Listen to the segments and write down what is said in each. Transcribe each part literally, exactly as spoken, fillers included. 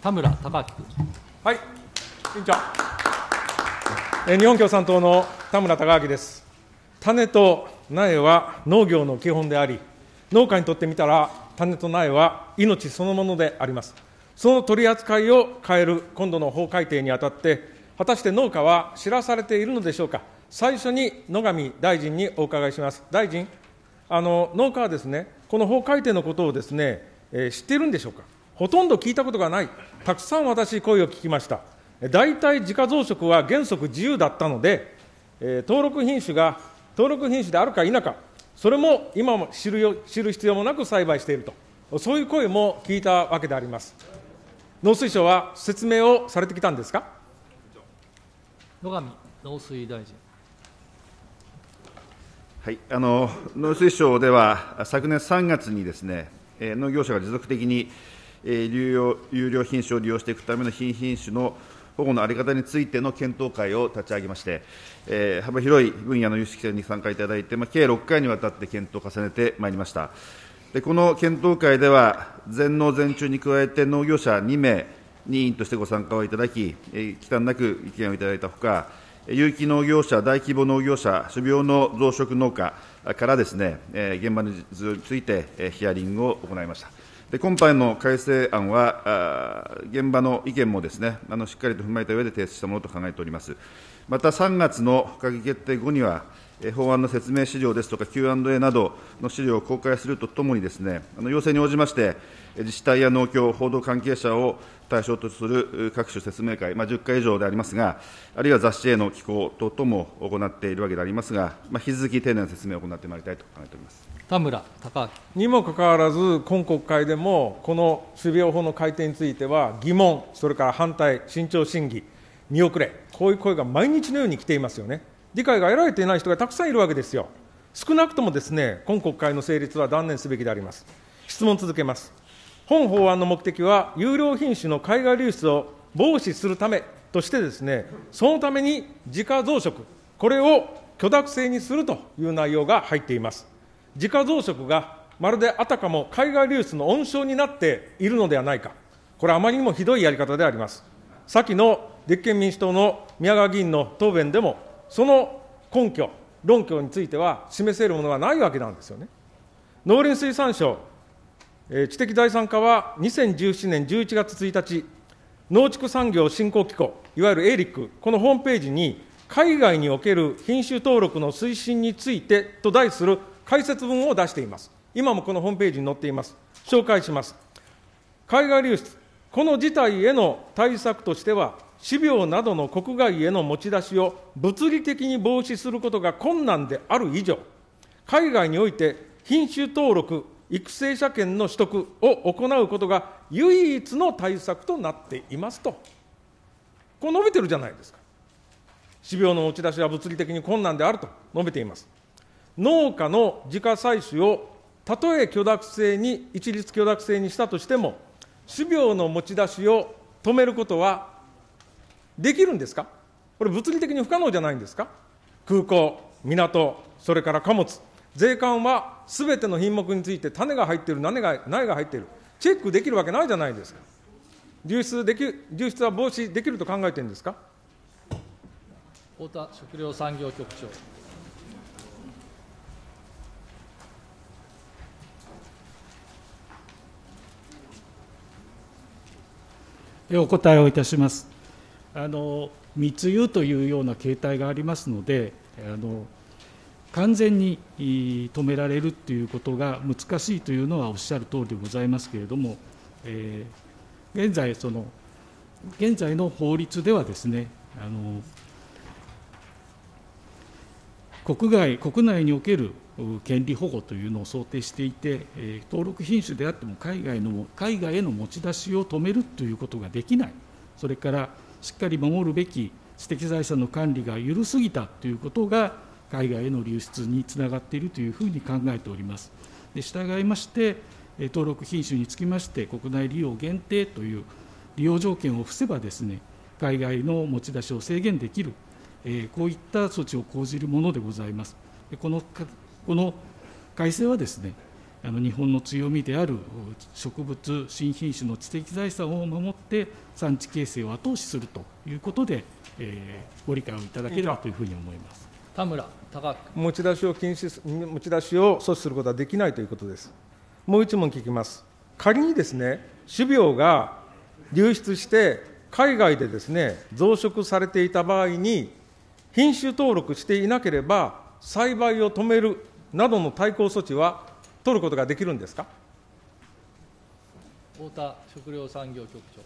田村貴明君。 はい、委員長。え日本共産党の田村貴明です。種と苗は農業の基本であり、農家にとってみたら、種と苗は命そのものであります。その取り扱いを変える今度の法改定にあたって、果たして農家は知らされているのでしょうか。最初に野上大臣にお伺いします。大臣、あの農家はですね、この法改定のことをですね、えー、知っているんでしょうか。ほとんど聞いたことがない、たくさん私、声を聞きました。大体、自家増殖は原則自由だったので、えー、登録品種が登録品種であるか否か、それも今も知るよ知る必要もなく栽培していると、そういう声も聞いたわけであります。農水省は説明をされてきたんですか。 野上農水大臣。 はい、あの農水省では、昨年さんがつにですね、農業者が持続的に有料有料品種を利用していくための新品種の保護の在り方についての検討会を立ち上げまして、えー、幅広い分野の有識者に参加いただいて、まあ、計ろっかいにわたって検討を重ねてまいりました。でこの検討会では、全農全中に加えて農業者にめいに委員としてご参加をいただき、えー、忌憚なく意見をいただいたほか、有機農業者、大規模農業者、種苗の増殖農家からですね、えー、現場の実情について、えー、ヒアリングを行いました。で今般の改正案は、現場の意見もですね、あのしっかりと踏まえたうえで提出したものと考えております。またさんがつの閣議決定後には、法案の説明資料ですとか キューアンドエー などの資料を公開するとともにですね、あの要請に応じまして、自治体や農協、報道関係者を対象とする各種説明会、まあ、じゅっかい以上でありますが、あるいは雑誌への寄稿等々も行っているわけでありますが、まあ、引き続き丁寧な説明を行ってまいりたいと考えております。 田村貴明にもかかわらず、今国会でも、この種苗法の改定については、疑問、それから反対、慎重審議、見送れ、こういう声が毎日のように来ていますよね。理解が得られていない人がたくさんいるわけですよ。少なくともですね、今国会の成立は断念すべきであります。質問続けます。本法案の目的は、優良品種の海外流出を防止するためとしてですね、そのために自家増殖、これを許諾制にするという内容が入っています。自家増殖がまるであたかも海外流出の温床になっているのではないか、これはあまりにもひどいやり方であります。先の立憲民主党の宮川議員の答弁でも、その根拠、論拠については示せるものがないわけなんですよね。農林水産省、えー、知的財産課はにせんじゅうななねんじゅういちがつついたち、農畜産業振興機構、いわゆるエーリック、このホームページに、海外における品種登録の推進についてと題する解説文を出しています。今もこのホームページに載っています。紹介します。海外流出、この事態への対策としては、種苗などの国外への持ち出しを物理的に防止することが困難である以上、海外において品種登録、育成者権の取得を行うことが唯一の対策となっていますと、こう述べてるじゃないですか。種苗の持ち出しは物理的に困難であると述べています。農家の自家採取をたとえ許諾制に、一律許諾制にしたとしても、種苗の持ち出しを止めることはできるんですか。これ、物理的に不可能じゃないんですか。空港、港、それから貨物、税関はすべての品目について、種が入っている、苗が苗が入っている、チェックできるわけないじゃないですか。流出でき流出は防止できると考えているんですか。 太田食料産業局長。 お答えをいたします。あの密輸というような形態がありますので、あの完全に止められるということが難しいというのはおっしゃる通りでございますけれども、えー、現在その現在の法律ではですね、あの国外国内における権利保護というのを想定していて、えー、登録品種であっても海外の海外への持ち出しを止めるということができない、それからしっかり守るべき知的財産の管理が緩すぎたということが海外への流出につながっているというふうに考えております。で従いまして登録品種につきまして国内利用限定という利用条件を付せばですね、海外の持ち出しを制限できる、えー、こういった措置を講じるものでございます。でこのこの改正はですね、 あの日本の強みである植物新品種の知的財産を守って産地形成を後押しするということで、えー、ご理解をいただければというふうに思います。 田村貴君。 持ち出しを禁止す、持ち出しを阻止することはできないということです。もう一問聞きます。仮にですね、種苗が流出して、海外でですね、増殖されていた場合に、品種登録していなければ、栽培を止めるなどの対抗措置は取ることができるんですか。 太田食料産業局長。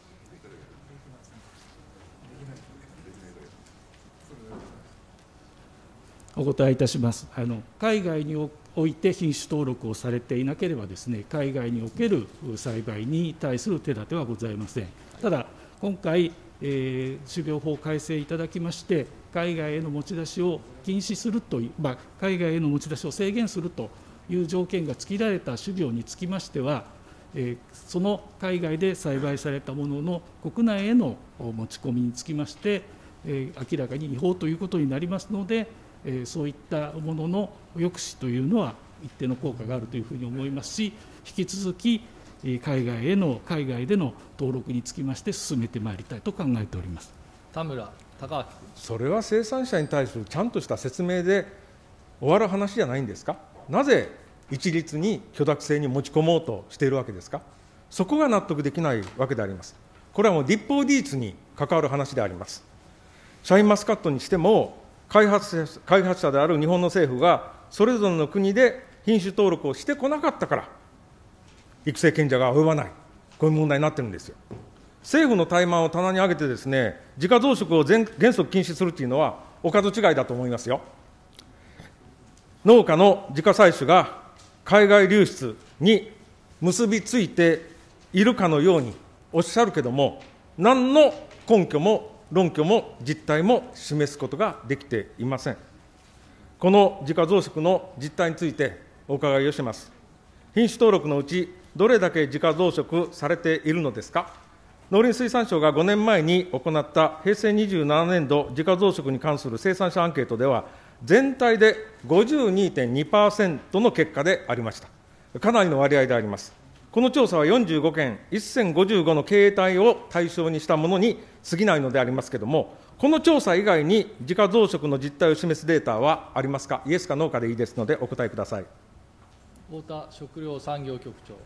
お答えいたします。あの海外において品種登録をされていなければですね、海外における栽培に対する手立てはございません。ただ、今回、えー、種苗法改正いただきまして、海外への持ち出しを禁止するという、まあ、海外への持ち出しを制限するという条件が付けられた種苗につきましては、えー、その海外で栽培されたものの国内への持ち込みにつきまして、えー、明らかに違法ということになりますので、えー、そういったものの抑止というのは一定の効果があるというふうに思いますし、引き続き海外への海外での登録につきまして進めてまいりたいと考えております。 田村貴明君。 それは生産者に対するちゃんとした説明で終わる話じゃないんですか。なぜ一律に許諾制に持ち込もうとしているわけですか。そこが納得できないわけであります。これはもう立法事実に関わる話であります。シャインマスカットにしても、開発者、開発者である日本の政府が、それぞれの国で品種登録をしてこなかったから、育成権者が及ばない、こういう問題になってるんですよ。政府の怠慢を棚に上げてですね、自家増殖を全原則禁止するというのは、お門違いだと思いますよ。農家の自家採取が海外流出に結びついているかのようにおっしゃるけども、何の根拠も論拠も実態も示すことができていません。この自家増殖の実態についてお伺いをします。品種登録のうち、どれだけ自家増殖されているのですか。農林水産省がごねんまえに行った平成にじゅうななねんど自家増殖に関する生産者アンケートでは、全体で ごじゅうにてんにパーセント の結果でありました。かなりの割合であります。この調査はよんじゅうごけん、せんごじゅうごの経営体を対象にしたものに過ぎないのでありますけれども、この調査以外に自家増殖の実態を示すデータはありますか。イエスかノーかでいいですのでお答えください。 太田食料産業局長。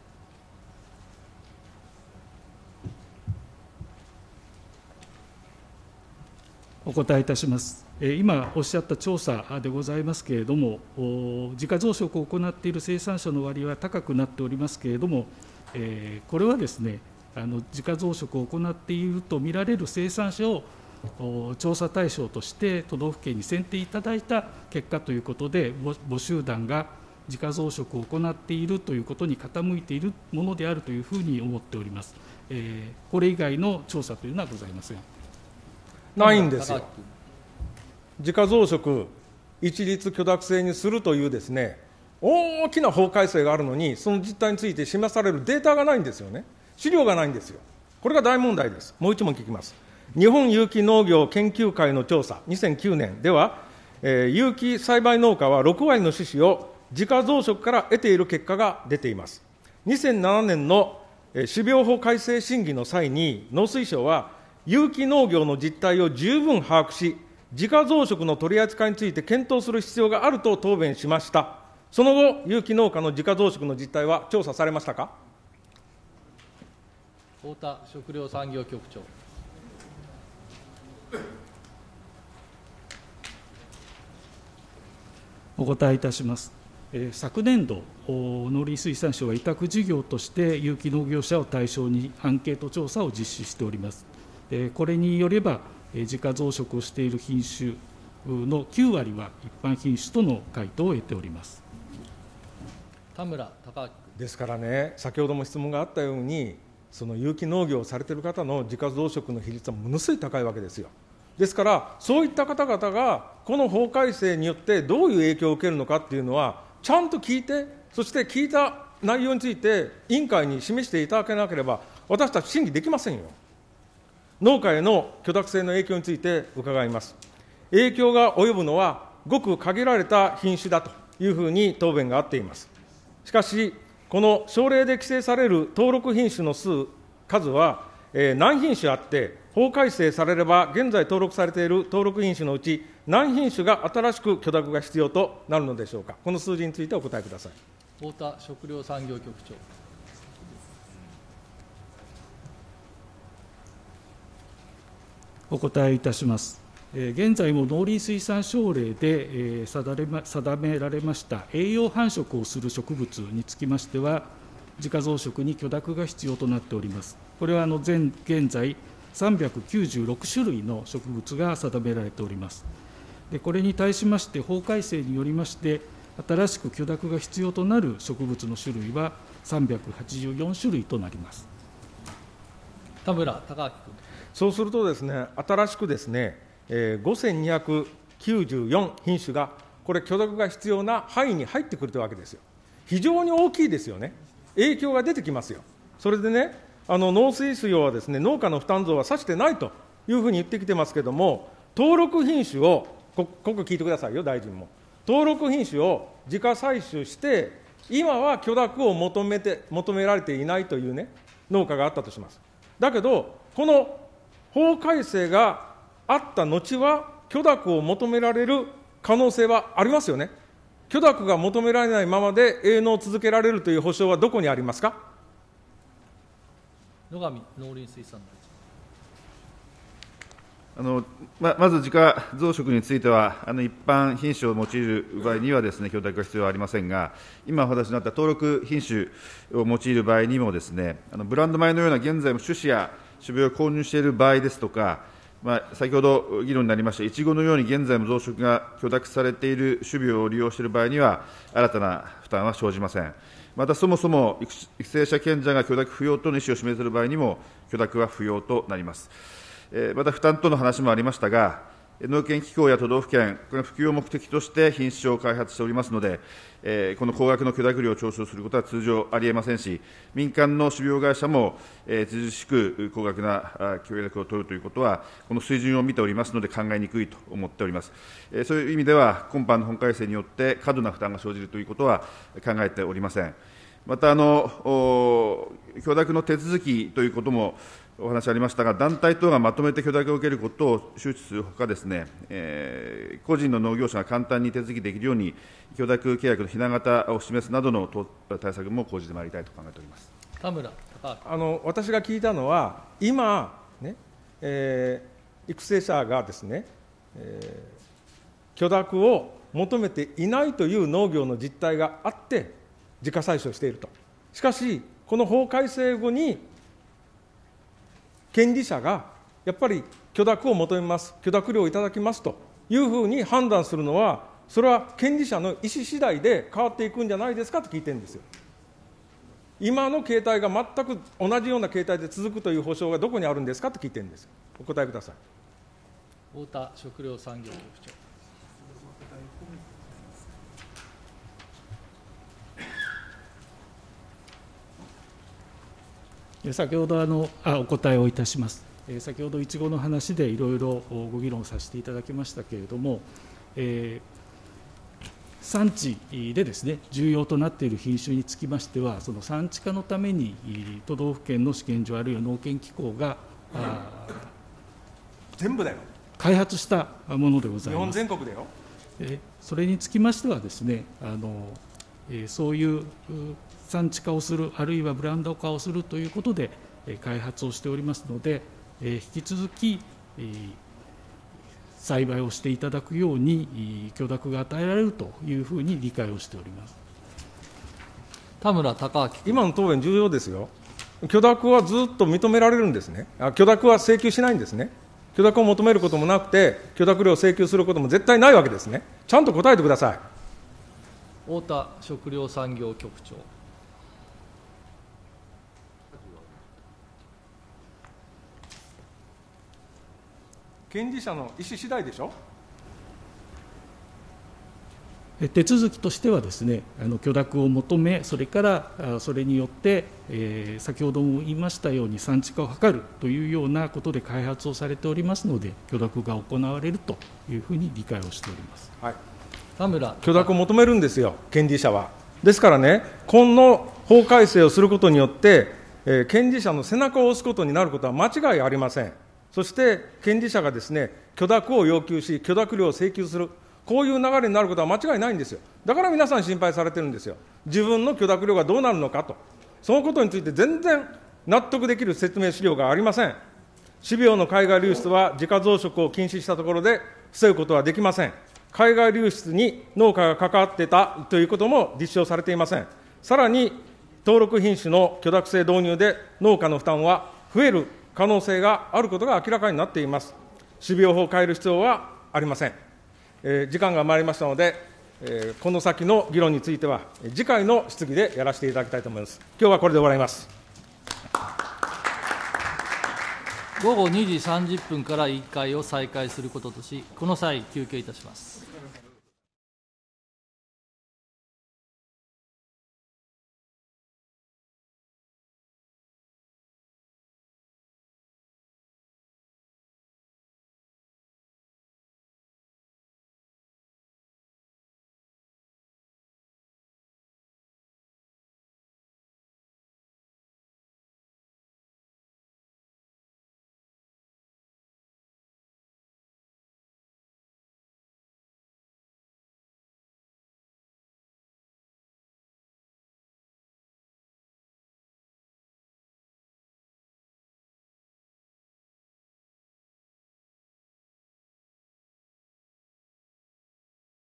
お答えいたします。今おっしゃった調査でございますけれども、自家増殖を行っている生産者の割合は高くなっておりますけれども、これはですね、あの自家増殖を行っていると見られる生産者を調査対象として都道府県に選定いただいた結果ということで、母集団が自家増殖を行っているということに傾いているものであるというふうに思っております。これ以外の調査というのはございません。 ないんですよ。自家増殖、一律許諾制にするというですね、大きな法改正があるのに、その実態について示されるデータがないんですよね。資料がないんですよ。これが大問題です。もう一問聞きます。日本有機農業研究会の調査、にせんきゅうねんでは、えー、有機栽培農家はろくわりの種子を自家増殖から得ている結果が出ています。にせんななねんの種苗法改正審議の際に、農水省は有機農業の実態を十分把握し、自家増殖の取り扱いについて検討する必要があると答弁しました。その後、有機農家の自家増殖の実態は調査されましたか。 太田食料産業局長。 お答えいたします。えー、昨年度、農林水産省は委託事業として有機農業者を対象にアンケート調査を実施しております。えー、これによれば、自家増殖をしている品種のきゅうわりは一般品種との回答を得ております。 田村貴明君。 ですからね、先ほども質問があったように、その有機農業をされている方の自家増殖の比率はものすごい高いわけですよ。ですから、そういった方々が、この法改正によってどういう影響を受けるのかっていうのは、ちゃんと聞いて、そして聞いた内容について、委員会に示していただけなければ、私たち審議できませんよ。農家への許諾制の影響について伺います。影響が及ぶのは、ごく限られた品種だというふうに答弁があっています。 しかし、この省令で規制される登録品種の数、数は、えー、何品種あって、法改正されれば、現在登録されている登録品種のうち、何品種が新しく許諾が必要となるのでしょうか。この数字についてお答えください。 太田食料産業局長。 お答えいたします。現在も農林水産省令で定められました栄養繁殖をする植物につきましては、自家増殖に許諾が必要となっております。これは現在、さんびゃくきゅうじゅうろくしゅるいの植物が定められております。でこれに対しまして、法改正によりまして、新しく許諾が必要となる植物の種類はさんびゃくはちじゅうよんしゅるいとなります。 田村貴明君。 そうするとですね、新しくですね、えー、ごせんにひゃくきゅうじゅうよん品種が、これ、許諾が必要な範囲に入ってくるというわけですよ。非常に大きいですよね。影響が出てきますよ。それでね、あの農水水はですね、農家の負担増はさしてないというふうに言ってきてますけれども、登録品種を、こここ聞いてくださいよ、大臣も。登録品種を自家採取して、今は許諾を求めて求められていないというね、農家があったとします。だけど、この法改正があった後は、許諾を求められる可能性はありますよね。許諾が求められないままで営農を続けられるという保証はどこにありますか。 野上農林水産大臣。 あの ま, まず自家増殖については、あの一般品種を用いる場合にはですね、許諾が必要はありませんが、今お話になった登録品種を用いる場合にもですね、あのブランド米のような現在も種子や種苗を購入している場合ですとか、まあ、先ほど議論になりました、いちごのように現在も増殖が許諾されている種苗を利用している場合には、新たな負担は生じません。また、そもそも育成者権者が許諾不要との意思を示せる場合にも、許諾は不要となります。また、負担との話もありましたが、農研機構や都道府県、これ普及を目的として品種を開発しておりますので、この高額の許諾料を徴収することは通常ありえませんし、民間の種苗会社も著しく高額な許諾を取るということは、この水準を見ておりますので、考えにくいと思っております。そういう意味では、今般の本改正によって過度な負担が生じるということは考えておりません。また、あの許諾の手続きということもお話ありましたが、団体等がまとめて許諾を受けることを周知するほかですね、えー、個人の農業者が簡単に手続きできるように、許諾契約のひな形を示すなどの対策も講じてまいりたいと考えております。 田村貴あの私が聞いたのは、今、ねえー、育成者がですね、えー、許諾を求めていないという農業の実態があって、自家採取をしていると。しかし、この法改正後に、権利者がやっぱり許諾を求めます、許諾料をいただきますというふうに判断するのは、それは権利者の意思次第で変わっていくんじゃないですかと聞いてるんですよ。今の形態が全く同じような形態で続くという保証がどこにあるんですかと聞いてるんですよ。お答えください。 太田食料産業局長。 先ほどあのあお答えをいたします。先ほどいちごの話でいろいろご議論させていただきましたけれども、えー、産地でですね、重要となっている品種につきましては、その産地化のために都道府県の試験所あるいは農研機構が、うん、 全部だよ、 開発したものでございます。 日本全国だよ。 えそれにつきましてはですね、あのえー、そういう産地化をする、あるいはブランド化をするということで、えー、開発をしておりますので、えー、引き続き、えー、栽培をしていただくように許諾が与えられるというふうに理解をしております。 田村貴明。 今の答弁重要ですよ。許諾はずっと認められるんですね。あ、許諾は請求しないんですね。許諾を求めることもなくて、許諾料を請求することも絶対ないわけですね。ちゃんと答えてください。 太田食料産業局長。 権利者の意思次第でしょ。 手続きとしてはですね、あの許諾を求め、それからそれによって、えー、先ほども言いましたように産地化を図るというようなことで開発をされておりますので、許諾が行われるというふうに理解をしております。 はい、 田村許諾を求めるんですよ、権利者は。 ですからね、今の法改正をすることによって、えー、権利者の背中を押すことになることは間違いありません。そして、権利者がですね、許諾を要求し、許諾料を請求する、こういう流れになることは間違いないんですよ。だから皆さん心配されてるんですよ。自分の許諾料がどうなるのかと。そのことについて全然納得できる説明資料がありません。種苗の海外流出は自家増殖を禁止したところで防ぐことはできません。海外流出に農家が関わってたということも立証されていません。さらに、登録品種の許諾制導入で農家の負担は増える可能性があることが明らかになっています。種苗法を変える必要はありません。えー、時間が参りましたので、えー、この先の議論については、次回の質疑でやらせていただきたいと思います。今日はこれで終わります。 午後にじさんじゅっぷんから委員会を再開することとし、この際、休憩いたします。